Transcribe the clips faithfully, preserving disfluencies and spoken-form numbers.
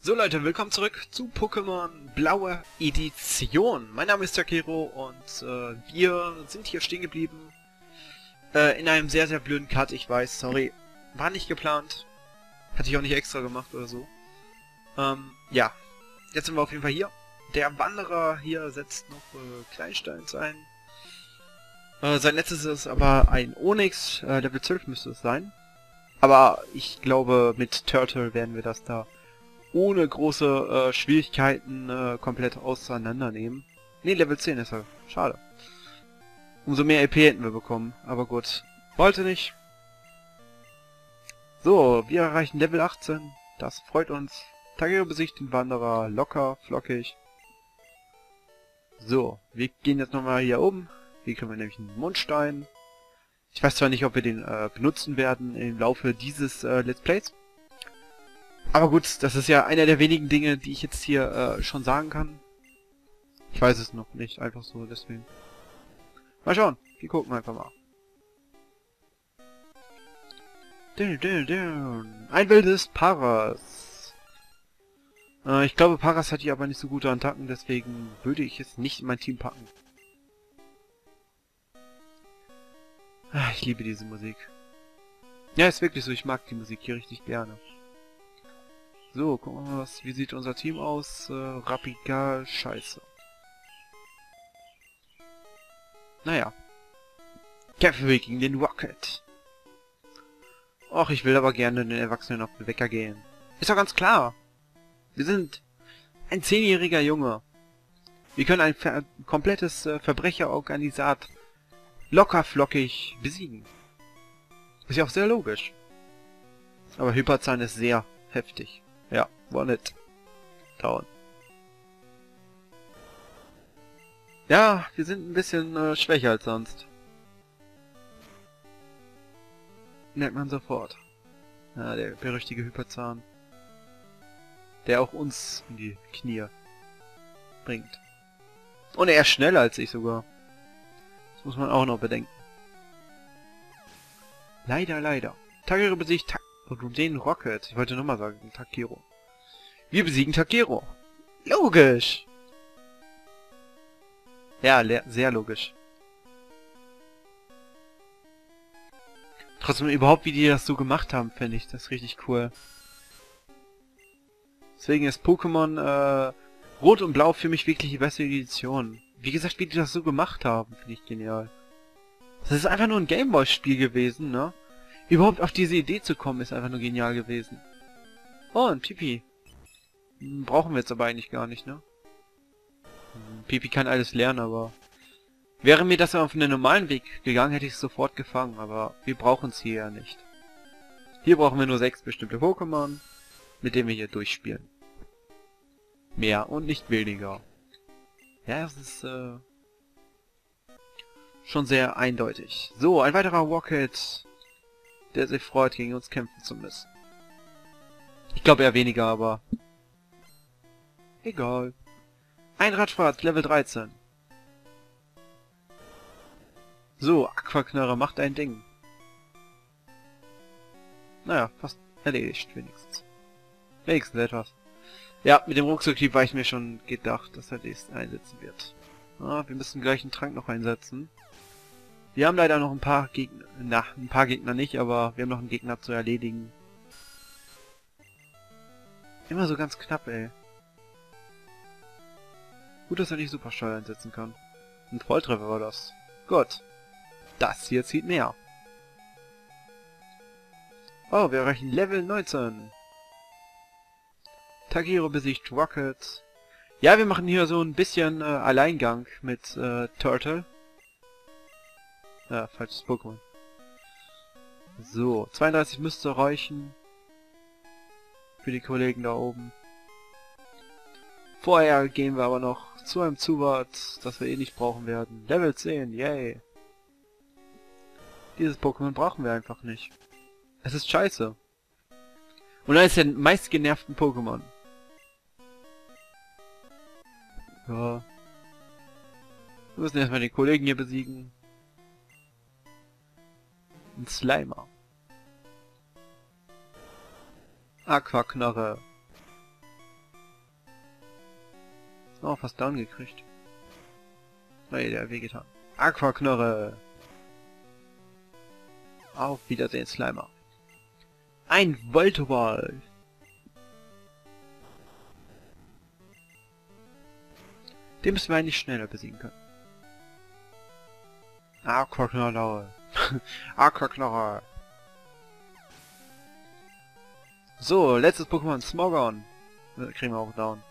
So Leute, willkommen zurück zu Pokémon Blaue Edition. Mein Name ist Takiro und äh, wir sind hier stehen geblieben. Äh, in einem sehr, sehr blöden Cut, ich weiß, sorry. War nicht geplant. Hatte ich auch nicht extra gemacht oder so. Ähm, ja. Jetzt sind wir auf jeden Fall hier. Der Wanderer hier setzt noch äh, Kleinsteins ein. Äh, sein letztes ist aber ein Onyx, äh, Level zwölf müsste es sein. Aber ich glaube, mit Turtle werden wir das da ohne große äh, Schwierigkeiten äh, komplett auseinandernehmen. Ne, Level zehn ist er. Schade. Umso mehr E P hätten wir bekommen. Aber gut. Wollte nicht. So, wir erreichen Level achtzehn. Das freut uns. Takiro besiegt den Wanderer. Locker, flockig. So, wir gehen jetzt nochmal hier oben. Hier können wir nämlich einen Mondstein. Ich weiß zwar nicht, ob wir den äh, benutzen werden im Laufe dieses äh, Let's Plays. Aber gut, das ist ja einer der wenigen Dinge, die ich jetzt hier äh, schon sagen kann. Ich weiß es noch nicht, einfach so, deswegen. Mal schauen, wir gucken einfach mal. Ein wildes Paras. Äh, ich glaube, Paras hat hier aber nicht so gute Attacken, deswegen würde ich es nicht in mein Team packen. Ach, ich liebe diese Musik. Ja, ist wirklich so, ich mag die Musik hier richtig gerne. So, gucken wir mal, was, wie sieht unser Team aus? Äh, Rapigal, scheiße. Naja. Kämpfen wir gegen den Rocket. Och, ich will aber gerne den Erwachsenen auf den Wecker gehen. Ist doch ganz klar. Wir sind ein zehnjähriger Junge. Wir können ein ver komplettes äh, Verbrecherorganisat lockerflockig besiegen. Ist ja auch sehr logisch. Aber Hyperzahn ist sehr heftig. Ja, war nett. Down. Ja, wir sind ein bisschen äh, schwächer als sonst. Merkt man sofort. Ja, der berüchtigte Hyperzahn. Der auch uns in die Knie bringt. Und er ist schneller als ich sogar. Das muss man auch noch bedenken. Leider, leider. Takiro besiegt Ta und den Rocket. Ich wollte nochmal sagen, Takiro. Wir besiegen Takiro. Logisch. Ja, sehr logisch. Trotzdem überhaupt, wie die das so gemacht haben, finde ich das richtig cool. Deswegen ist Pokémon äh, Rot und Blau für mich wirklich die beste Edition. Wie gesagt, wie die das so gemacht haben, finde ich genial. Das ist einfach nur ein Gameboy-Spiel gewesen, ne? Überhaupt auf diese Idee zu kommen, ist einfach nur genial gewesen. Oh, ein Pipi. Hm, brauchen wir jetzt aber eigentlich gar nicht, ne? Hm, Pipi kann alles lernen, aber... Wäre mir das auf einen normalen Weg gegangen, hätte ich es sofort gefangen, aber wir brauchen es hier ja nicht. Hier brauchen wir nur sechs bestimmte Pokémon, mit denen wir hier durchspielen. Mehr und nicht weniger. Ja, das ist, äh... schon sehr eindeutig. So, ein weiterer Rocket, der sich freut, gegen uns kämpfen zu müssen. Ich glaube eher weniger, aber... egal. Ein Radfahrt, Level dreizehn. So, Aquaknarre macht ein Ding. Naja, fast erledigt, wenigstens. Wenigstens etwas. Ja, mit dem Rucksackhieb war ich mir schon gedacht, dass er das einsetzen wird. Ah, wir müssen gleich einen Trank noch einsetzen. Wir haben leider noch ein paar Gegner... Na, ein paar Gegner nicht, aber wir haben noch einen Gegner zu erledigen. Immer so ganz knapp, ey. Gut, dass er nicht Supersteuer einsetzen kann. Ein Volltreffer war das. Gut. Das hier zieht mehr. Oh, wir erreichen Level neunzehn. Takiro besiegt Rocket. Ja, wir machen hier so ein bisschen äh, Alleingang mit äh, Turtle. Ja, falsches Pokémon. So, zweiunddreißig müsste reichen. Für die Kollegen da oben. Vorher gehen wir aber noch zu einem Zuwart, das wir eh nicht brauchen werden. Level zehn, yay. Dieses Pokémon brauchen wir einfach nicht. Es ist scheiße. Und dann ist der meistgenervten Pokémon. Ja. Wir müssen erstmal den Kollegen hier besiegen. Ein Slimer. Aquaknarre. Oh, fast down gekriegt. Nee, der wehgetan. Aquaknarre. Auf Wiedersehen, Slimer. Ein Voltoball. Den müssen wir eigentlich schneller besiegen können. Aquaknarre. Aquaknarre. So, letztes Pokémon, Smogon. Das kriegen wir auch down.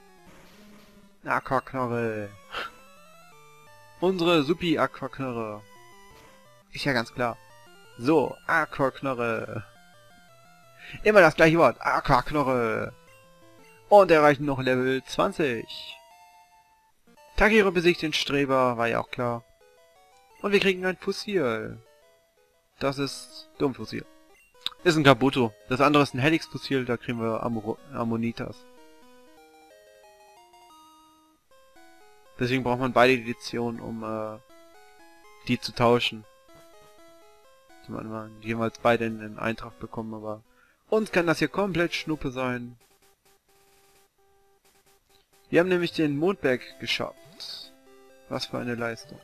Aquaknarre. Unsere Supi Aquaknarre. Ist ja ganz klar. So, Aquaknarre. Immer das gleiche Wort. Aquaknarre. Und erreichen noch Level zwanzig. Takiro besiegt den Streber, war ja auch klar. Und wir kriegen ein Fossil. Das ist Dummfossil. Ist ein Kabuto. Das andere ist ein Helix-Fossil, da kriegen wir Amor Ammonitas. Deswegen braucht man beide Editionen, um äh, die zu tauschen. Die man jeweils beide in den Eintrag bekommen, aber uns kann das hier komplett Schnuppe sein. Wir haben nämlich den Mondberg geschafft. Was für eine Leistung.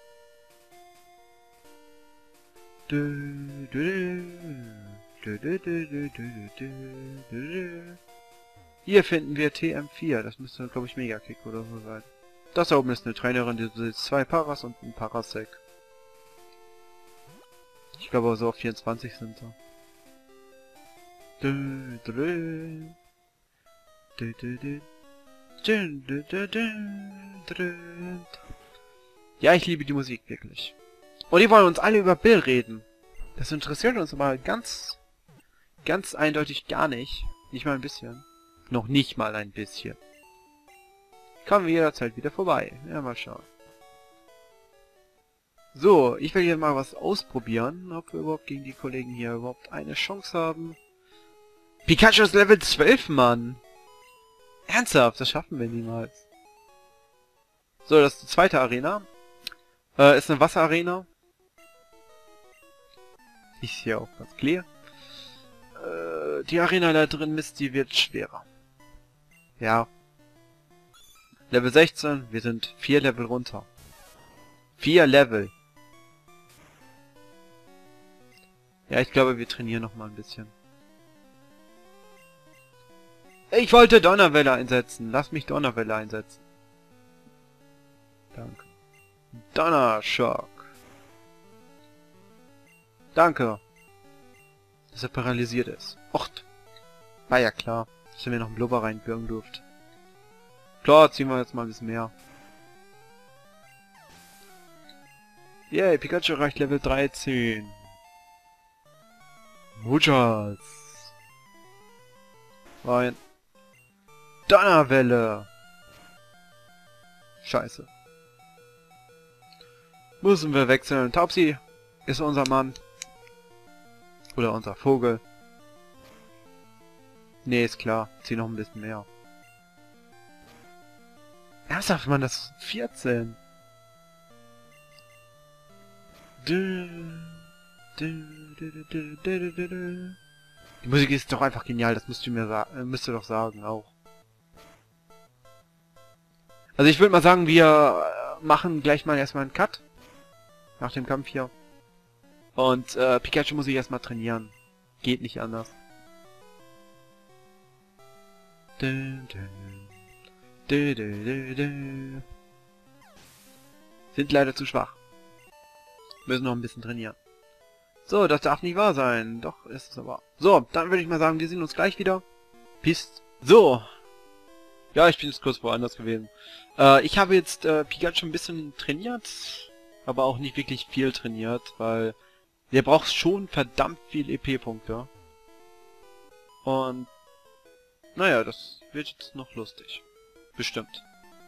Hier finden wir T M vier. Das müsste, glaube ich, Megakick oder so sein. Das da oben ist eine Trainerin, die besitzt zwei Paras und ein Parasec. Ich glaube, so auf vierundzwanzig sind sie. Ja, ich liebe die Musik wirklich. Und die wollen uns alle über Bill reden. Das interessiert uns aber ganz, ganz eindeutig gar nicht. Nicht mal ein bisschen. Noch nicht mal ein bisschen. Kommen wir jederzeit wieder vorbei. Ja, mal schauen. So, ich will hier mal was ausprobieren, ob wir überhaupt gegen die Kollegen hier überhaupt eine Chance haben. Pikachu ist Level zwölf, Mann! Ernsthaft, das schaffen wir niemals. So, das ist die zweite Arena. Äh, ist eine Wasserarena. Ist hier auch ganz clear. Äh, die Arena da drin, Mist, die wird schwerer. Ja. Level sechzehn, wir sind vier Level runter. Vier Level. Ja, ich glaube, wir trainieren noch mal ein bisschen. Ich wollte Donnerwelle einsetzen. Lass mich Donnerwelle einsetzen. Danke. Donnerschock. Danke. Dass er paralysiert ist. Och. War ja klar, dass er mir noch einen Blubber reinbürgen durfte. Klar, ziehen wir jetzt mal ein bisschen mehr. Yay, Pikachu erreicht Level dreizehn. Muchas. Rein. Donnerwelle. Scheiße. Müssen wir wechseln. Taubsi ist unser Mann. Oder unser Vogel. Nee, ist klar. Zieh noch ein bisschen mehr. Ernsthaft, Mann, das ist vierzehn. Die Musik ist doch einfach genial, das müsst ihr mir sagen, müsst ihr doch sagen auch. Also ich würde mal sagen, wir machen gleich mal erstmal einen Cut. Nach dem Kampf hier. Und äh, Pikachu muss ich erstmal trainieren. Geht nicht anders. Dun, dun. Du, du, du, du. Sind leider zu schwach. Müssen noch ein bisschen trainieren. So, das darf nicht wahr sein. Doch, ist es aber. So, dann würde ich mal sagen, wir sehen uns gleich wieder. Peace. So. Ja, ich bin jetzt kurz woanders gewesen. Äh, ich habe jetzt äh, Pikachu ein bisschen trainiert. Aber auch nicht wirklich viel trainiert, weil der braucht schon verdammt viel E P-Punkte. Und naja, das wird jetzt noch lustig. Bestimmt.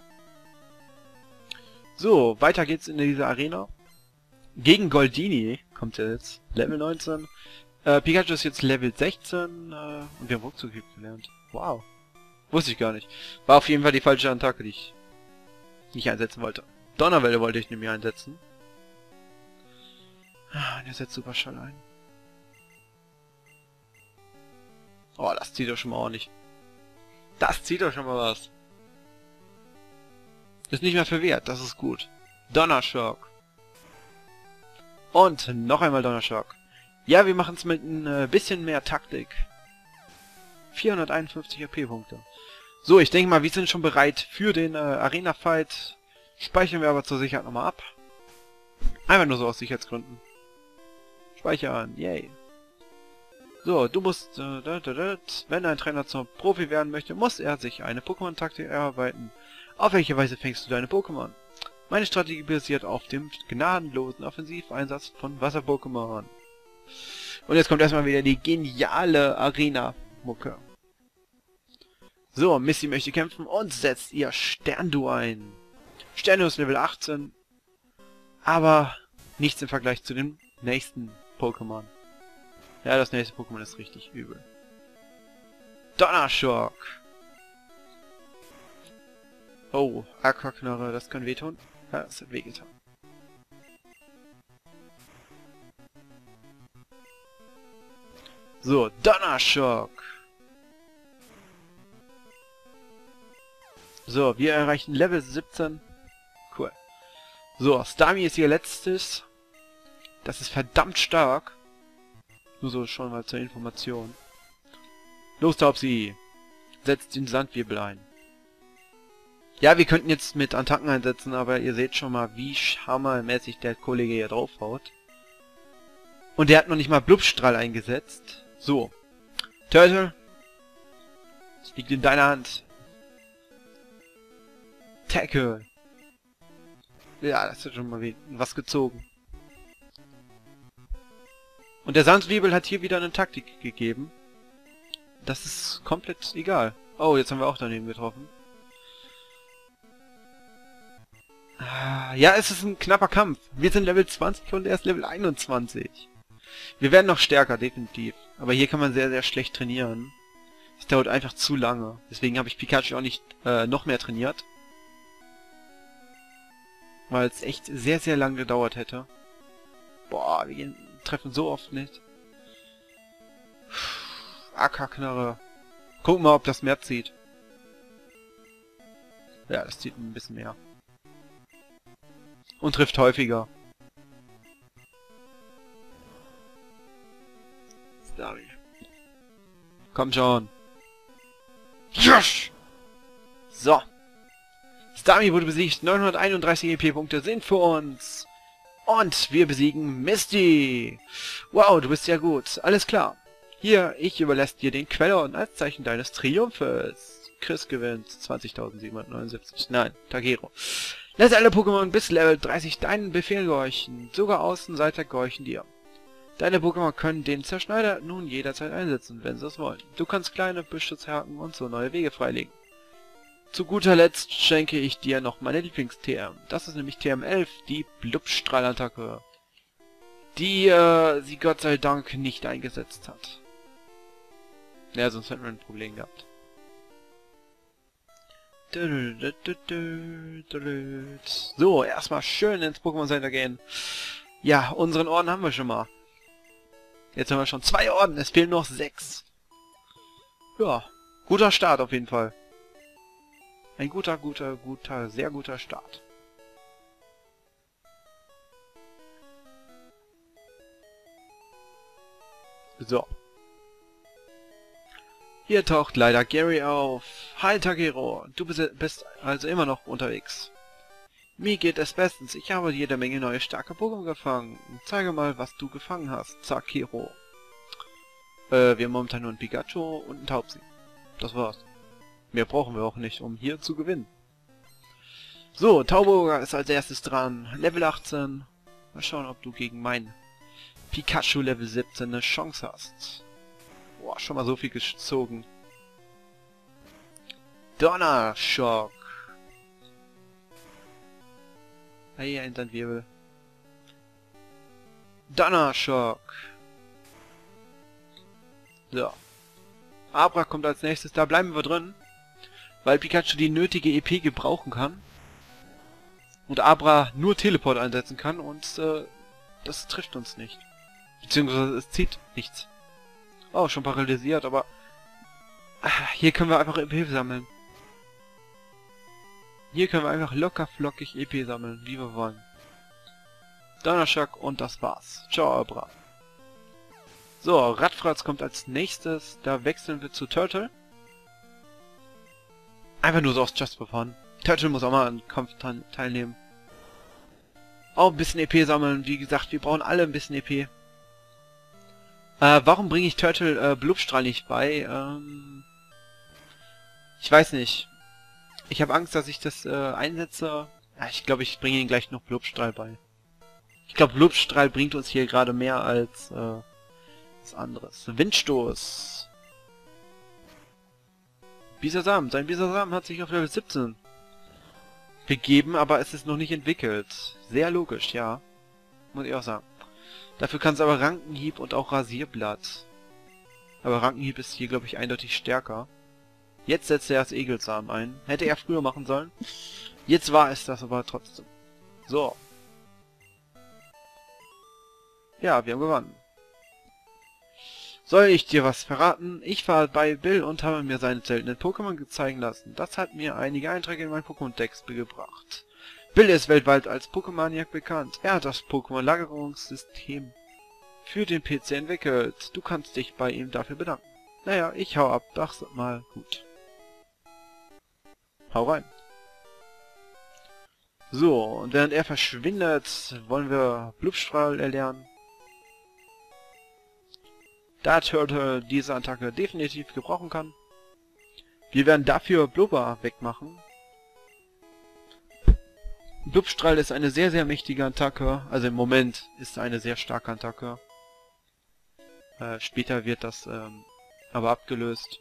So, weiter geht's in dieser Arena. Gegen Goldini kommt er jetzt. Level neunzehn. Äh, Pikachu ist jetzt Level sechzehn. Äh, und wir haben Ruckzuck gelernt. Wow. Wusste ich gar nicht. War auf jeden Fall die falsche Attacke, die ich nicht einsetzen wollte. Donnerwelle wollte ich nämlich einsetzen. Ah, der setzt Superschall ein. Oh, das zieht doch schon mal ordentlich. Das zieht doch schon mal was. Ist nicht mehr verwehrt, das ist gut. Donnerschock. Und noch einmal Donnerschock. Ja, wir machen es mit ein äh, bisschen mehr Taktik. vierhunderteinundfünfzig A P-Punkte. So, ich denke mal, wir sind schon bereit für den äh, Arena-Fight. Speichern wir aber zur Sicherheit nochmal ab. Einfach nur so aus Sicherheitsgründen. Speichern, yay. So, du musst, äh, da, da, da, wenn ein Trainer zum Profi werden möchte, muss er sich eine Pokémon-Taktik erarbeiten. Auf welche Weise fängst du deine Pokémon? Meine Strategie basiert auf dem gnadenlosen Offensiveinsatz von Wasser-Pokémon. Und jetzt kommt erstmal wieder die geniale Arena-Mucke. So, Misty möchte kämpfen und setzt ihr Sterndu ein. Sterndu ist Level achtzehn, aber nichts im Vergleich zu dem nächsten Pokémon. Ja, das nächste Pokémon ist richtig übel. Donnerschock! Oh, Aquaknarre, das kann wehtun. Ja, das hat wehgetan. So, Donnerschock! So, wir erreichen Level siebzehn. Cool. So, Starmie ist ihr letztes. Das ist verdammt stark. Nur so schon mal zur Information. Los, Taubsi! Setzt den Sandwirbel ein. Ja, wir könnten jetzt mit Attacken einsetzen, aber ihr seht schon mal, wie hammermäßig der Kollege hier draufhaut. Und der hat noch nicht mal Blubstrahl eingesetzt. So. Turtle. Es liegt in deiner Hand. Tackle. Ja, das hat schon mal was gezogen. Und der Sandwirbel hat hier wieder eine Taktik gegeben. Das ist komplett egal. Oh, jetzt haben wir auch daneben getroffen. Ja, es ist ein knapper Kampf. Wir sind Level zwanzig und er ist Level einundzwanzig. Wir werden noch stärker, definitiv. Aber hier kann man sehr, sehr schlecht trainieren. Es dauert einfach zu lange. Deswegen habe ich Pikachu auch nicht äh, noch mehr trainiert. Weil es echt sehr, sehr lang gedauert hätte. Boah, wir gehen, treffen so oft nicht. Ackerknarre. Gucken mal, ob das mehr zieht. Ja, das zieht ein bisschen mehr. Und trifft häufiger. Starmie. Komm schon. Yes! So. Starmie wurde besiegt. neunhunderteinunddreißig E P-Punkte sind für uns. Und wir besiegen Misty. Wow, du bist ja gut. Alles klar. Hier, ich überlasse dir den Queller als Zeichen deines Triumphes. Chris gewinnt zwanzigtausendsiebenhundertneunundsiebzig. Nein, Takeru. Lass alle Pokémon bis Level dreißig deinen Befehl gehorchen. Sogar Außenseiter gehorchen dir. Deine Pokémon können den Zerschneider nun jederzeit einsetzen, wenn sie es wollen. Du kannst kleine Büsche zerhacken und so neue Wege freilegen. Zu guter Letzt schenke ich dir noch meine Lieblings-T M. Das ist nämlich T M elf, die Blubstrahlattacke. Die äh, sie Gott sei Dank nicht eingesetzt hat. Ja, sonst hätten wir ein Problem gehabt. So, erstmal schön ins Pokémon Center gehen. Ja, unseren Orden haben wir schon mal. Jetzt haben wir schon zwei Orden, es fehlen noch sechs. Ja, guter Start auf jeden Fall. Ein guter, guter, guter, sehr guter Start. So. Hier taucht leider Gary auf. Hi Takeru, du bist also immer noch unterwegs. Mir geht es bestens, ich habe jede Menge neue starke Pokémon gefangen. Zeige mal, was du gefangen hast, Takeru. Äh, wir haben momentan nur ein Pikachu und ein Taubsi. Das war's. Mehr brauchen wir auch nicht, um hier zu gewinnen. So, Tauboga ist als erstes dran. Level achtzehn. Mal schauen, ob du gegen mein Pikachu Level siebzehn eine Chance hast. Boah, schon mal so viel gezogen. Donnerschock. Hey, ein Wirbel. Donnerschock. So. Abra kommt als nächstes. Da bleiben wir drin. Weil Pikachu die nötige E P gebrauchen kann. Und Abra nur Teleport einsetzen kann. Und äh, das trifft uns nicht. Beziehungsweise es zieht nichts. Oh, schon paralysiert, aber... Hier können wir einfach E P sammeln. Hier können wir einfach locker flockig E P sammeln, wie wir wollen. Donnerschock und das war's. Ciao, Abra. So, Radfratz kommt als nächstes. Da wechseln wir zu Turtle. Einfach nur so aus Just for Fun. Turtle muss auch mal an Kampf teilnehmen. Auch ein bisschen E P sammeln. Wie gesagt, wir brauchen alle ein bisschen E P. Äh, warum bringe ich Turtle äh, Blubstrahl nicht bei? Ähm, ich weiß nicht. Ich habe Angst, dass ich das äh, einsetze. Ja, ich glaube, ich bringe ihn gleich noch Blubstrahl bei. Ich glaube, Blubstrahl bringt uns hier gerade mehr als äh, was anderes. Windstoß. Bisasam. Sein Bisasam hat sich auf Level siebzehn begeben, aber es ist noch nicht entwickelt. Sehr logisch, ja. Muss ich auch sagen. Dafür kann es aber Rankenhieb und auch Rasierblatt. Aber Rankenhieb ist hier, glaube ich, eindeutig stärker. Jetzt setzt er das Egelsamen ein. Hätte er früher machen sollen. Jetzt war es das aber trotzdem. So. Ja, wir haben gewonnen. Soll ich dir was verraten? Ich war bei Bill und habe mir seine seltenen Pokémon zeigen lassen. Das hat mir einige Einträge in mein Pokémon-Dex gebracht. Bill ist weltweit als Pokémaniac bekannt. Er hat das Pokémon-Lagerungssystem für den P C entwickelt. Du kannst dich bei ihm dafür bedanken. Naja, ich hau ab. Mach's mal gut. Hau rein. So, und während er verschwindet, wollen wir Blubstrahl erlernen. Da Turtle diese Attacke definitiv gebrauchen kann. Wir werden dafür Blubber wegmachen. Blubstrahl ist eine sehr, sehr mächtige Attacke. Also im Moment ist eine sehr starke Attacke. Äh, später wird das ähm, aber abgelöst.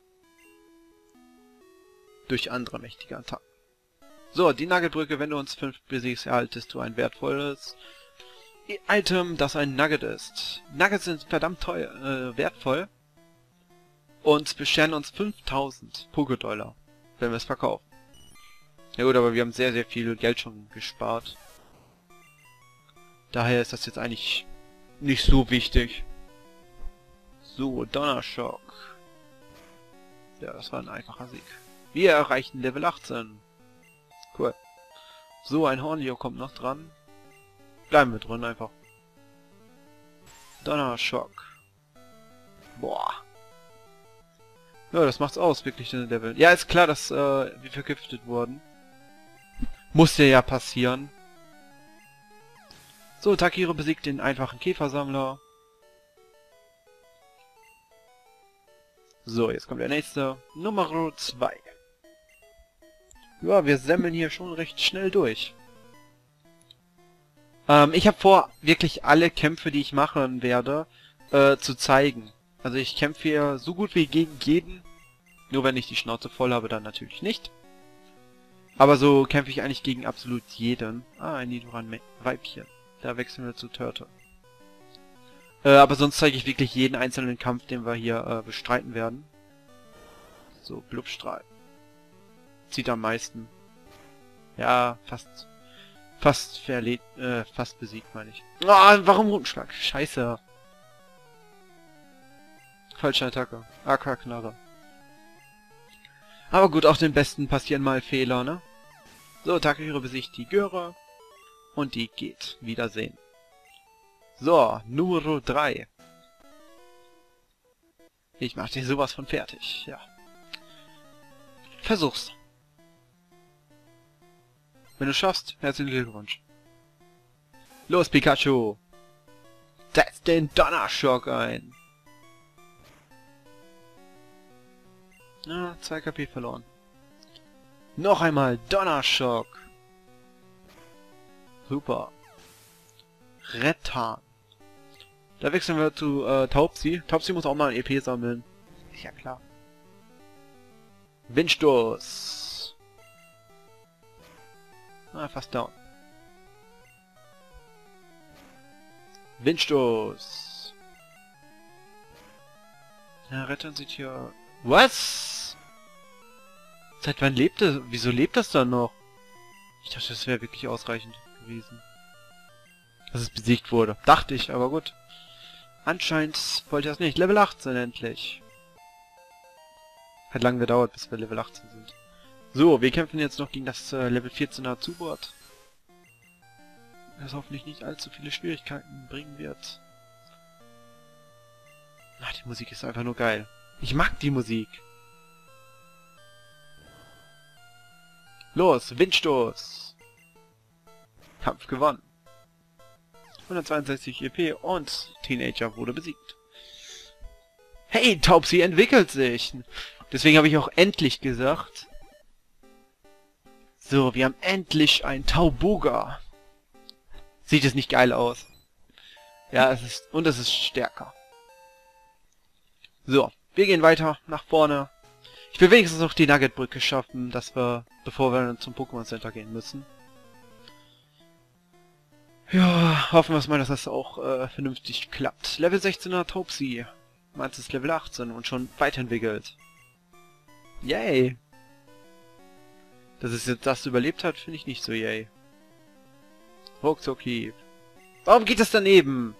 Durch andere mächtige Attacken. So, die Nuggetbrücke, wenn du uns fünf besiegst, erhaltest du ein wertvolles Item, das ein Nugget ist. Nuggets sind verdammt teuer, äh, wertvoll und bescheren uns fünftausend Poké-Dollar, wenn wir es verkaufen. Ja gut, aber wir haben sehr, sehr viel Geld schon gespart. Daher ist das jetzt eigentlich nicht so wichtig. So, Donnerschock. Ja, das war ein einfacher Sieg. Wir erreichen Level achtzehn. Cool. So, ein Hornio kommt noch dran. Bleiben wir drin einfach. Donnerschock. Boah. Ja, das macht's aus, wirklich, den Level. Ja, ist klar, dass äh, wir vergiftet wurden. Musste ja passieren. So, Takiro besiegt den einfachen Käfersammler. So, jetzt kommt der nächste. Nummer zwei. Ja, wir semmeln hier schon recht schnell durch. Ähm, ich habe vor, wirklich alle Kämpfe, die ich machen werde, äh, zu zeigen. Also ich kämpfe hier so gut wie gegen jeden. Nur wenn ich die Schnauze voll habe, dann natürlich nicht. Aber so kämpfe ich eigentlich gegen absolut jeden. Ah, ein Nidoran-Weibchen. Da wechseln wir zu Turtle. Äh, aber sonst zeige ich wirklich jeden einzelnen Kampf, den wir hier äh, bestreiten werden. So, Blubstrahl. Zieht am meisten. Ja, fast... Fast verlet... Äh, fast besiegt, meine ich. Ah, oh, warum Rundenschlag? Scheiße. Falsche Attacke. Aquaknarre. Aber gut, auch den Besten passieren mal Fehler, ne? So, Takahiro besiegt die Göre. Und die geht. Wiedersehen. So, Nummer drei. Ich mach dir sowas von fertig, ja. Versuch's. Wenn du schaffst, herzlichen Glückwunsch. Los, Pikachu! Setz den Donnerschock ein! Ah, zwei K P verloren. Noch einmal Donnerschock! Super. Rettan. Da wechseln wir zu äh, Taubsi. Taubsi muss auch mal ein E P sammeln. Ist ja klar. Windstoß. Ah, fast down. Windstoß. Ja, Rettan sieht hier... Was? Seit wann lebt das? Wieso lebt das dann noch? Ich dachte, das wäre wirklich ausreichend gewesen. Dass es besiegt wurde. Dachte ich, aber gut. Anscheinend wollte er es nicht. Level achtzehn endlich. Hat lange gedauert, bis wir Level achtzehn sind. So, wir kämpfen jetzt noch gegen das äh, Level vierzehner Zuboard. Das hoffentlich nicht allzu viele Schwierigkeiten bringen wird. Ach, die Musik ist einfach nur geil. Ich mag die Musik. Los, Windstoß. Kampf gewonnen. hundertzweiundsechzig E P und Teenager wurde besiegt. Hey, Taubsi entwickelt sich. Deswegen habe ich auch endlich gesagt. So, wir haben endlich ein Tauboga. Sieht es nicht geil aus? Ja, es ist, und es ist stärker. So, wir gehen weiter nach vorne. Ich will wenigstens noch die Nugget-Brücke schaffen, dass wir, bevor wir dann zum Pokémon Center gehen müssen. Ja, hoffen wir mal, dass das auch äh, vernünftig klappt. Level sechzehner Taubsi. Meins ist Level achtzehn und schon weiterentwickelt. Yay! Dass es jetzt das überlebt hat, finde ich nicht so yay. Ruckzucki. Warum geht das daneben?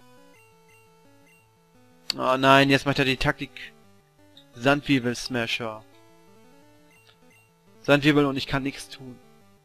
Oh nein, jetzt macht er die Taktik Sandwirbel Smasher. Sandwirbel und ich kann nichts tun.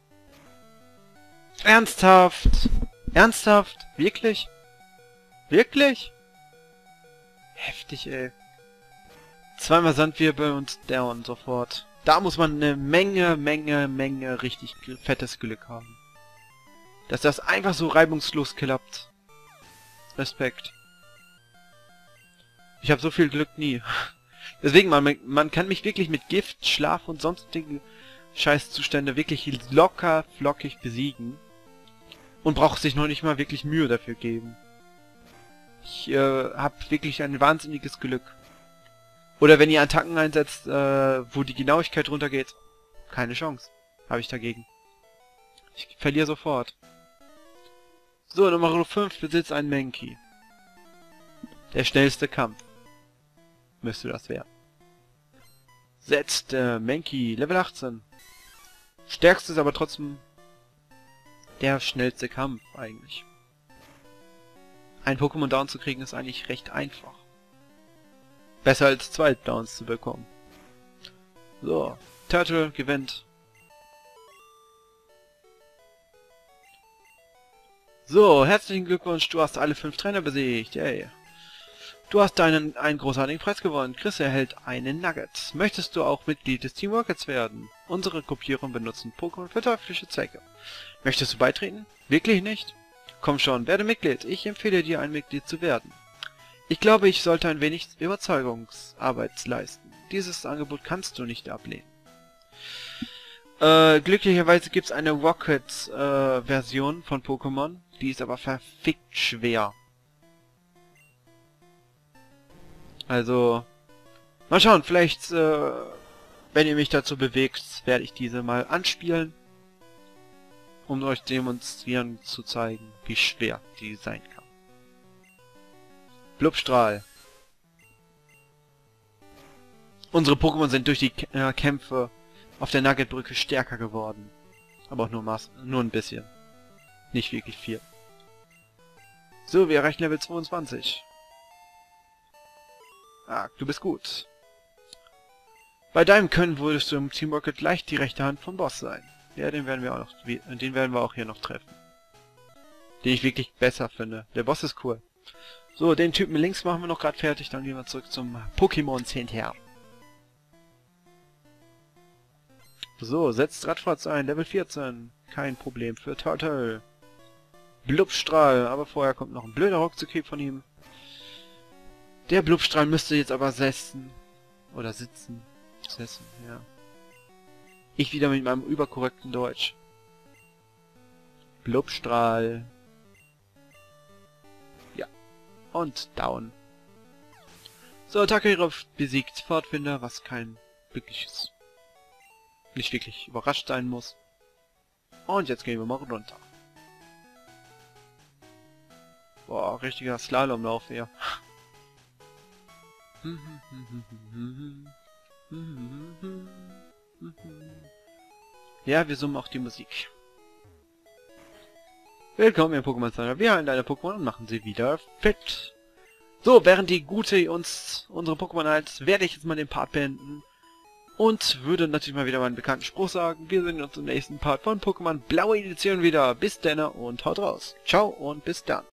Ernsthaft? Ernsthaft? Wirklich? Wirklich? Heftig, ey. Zweimal Sandwirbel und down sofort. Da muss man eine Menge, Menge, Menge richtig fettes Glück haben. Dass das einfach so reibungslos klappt. Respekt. Ich habe so viel Glück nie. Deswegen, man, man kann mich wirklich mit Gift, Schlaf und sonstige Scheißzustände wirklich locker, flockig besiegen. Und braucht sich noch nicht mal wirklich Mühe dafür geben. Ich äh, habe wirklich ein wahnsinniges Glück. Oder wenn ihr Attacken einsetzt, äh, wo die Genauigkeit runtergeht, keine Chance habe ich dagegen. Ich verliere sofort. So, Nummer fünf besitzt ein Mankey. Der schnellste Kampf. Müsste das werden. Setzt äh, Mankey, Level achtzehn. Stärkstes, aber trotzdem der schnellste Kampf eigentlich. Ein Pokémon down zu kriegen ist eigentlich recht einfach. Besser als zwei Downs zu bekommen. So, Turtle gewinnt. So, herzlichen Glückwunsch, du hast alle fünf Trainer besiegt. Yay. Du hast deinen einen großartigen Preis gewonnen. Chris erhält einen Nugget. Möchtest du auch Mitglied des Team Rockets werden? Unsere Gruppierung benutzen Pokémon für teuflische Zwecke. Möchtest du beitreten? Wirklich nicht? Komm schon, werde Mitglied. Ich empfehle dir, ein Mitglied zu werden. Ich glaube, ich sollte ein wenig Überzeugungsarbeit leisten. Dieses Angebot kannst du nicht ablehnen. Äh, glücklicherweise gibt es eine Rocket-Version äh, von Pokémon. Die ist aber verfickt schwer. Also, mal schauen, vielleicht, äh, wenn ihr mich dazu bewegt, werde ich diese mal anspielen. Um euch demonstrieren zu zeigen, wie schwer die sein kann. Blubstrahl. Unsere Pokémon sind durch die K äh, Kämpfe auf der Nuggetbrücke stärker geworden. Aber auch nur, Maß nur ein bisschen. Nicht wirklich viel. So, wir erreichen Level zweiundzwanzig. Ah, du bist gut. Bei deinem Können würdest du im Team Rocket leicht die rechte Hand vom Boss sein. Ja, den werden wir auch noch, den werden wir auch hier noch treffen. Den ich wirklich besser finde. Der Boss ist cool. So, den Typen links machen wir noch gerade fertig, dann gehen wir zurück zum Pokémon Center. So, setzt Radfratz ein, Level vierzehn. Kein Problem für Turtle. Blubstrahl, aber vorher kommt noch ein blöder Ruckzucki von ihm. Der Blubstrahl müsste jetzt aber setzen. Oder sitzen. Setzen, ja. Ich wieder mit meinem überkorrekten Deutsch. Blubstrahl. Ja. Und down. So, Takeirov besiegt Pfadfinder, was kein wirkliches... nicht wirklich überrascht sein muss. Und jetzt gehen wir mal runter. Boah, richtiger Slalomlauf hier. Ja, wir summen auch die Musik. Willkommen im Pokémon Center. Wir heilen deine Pokémon und machen sie wieder fit. So, während die Gute uns unsere Pokémon heilt, werde ich jetzt mal den Part beenden. Und würde natürlich mal wieder meinen bekannten Spruch sagen. Wir sehen uns im nächsten Part von Pokémon Blaue Edition wieder. Bis dann und haut raus. Ciao und bis dann.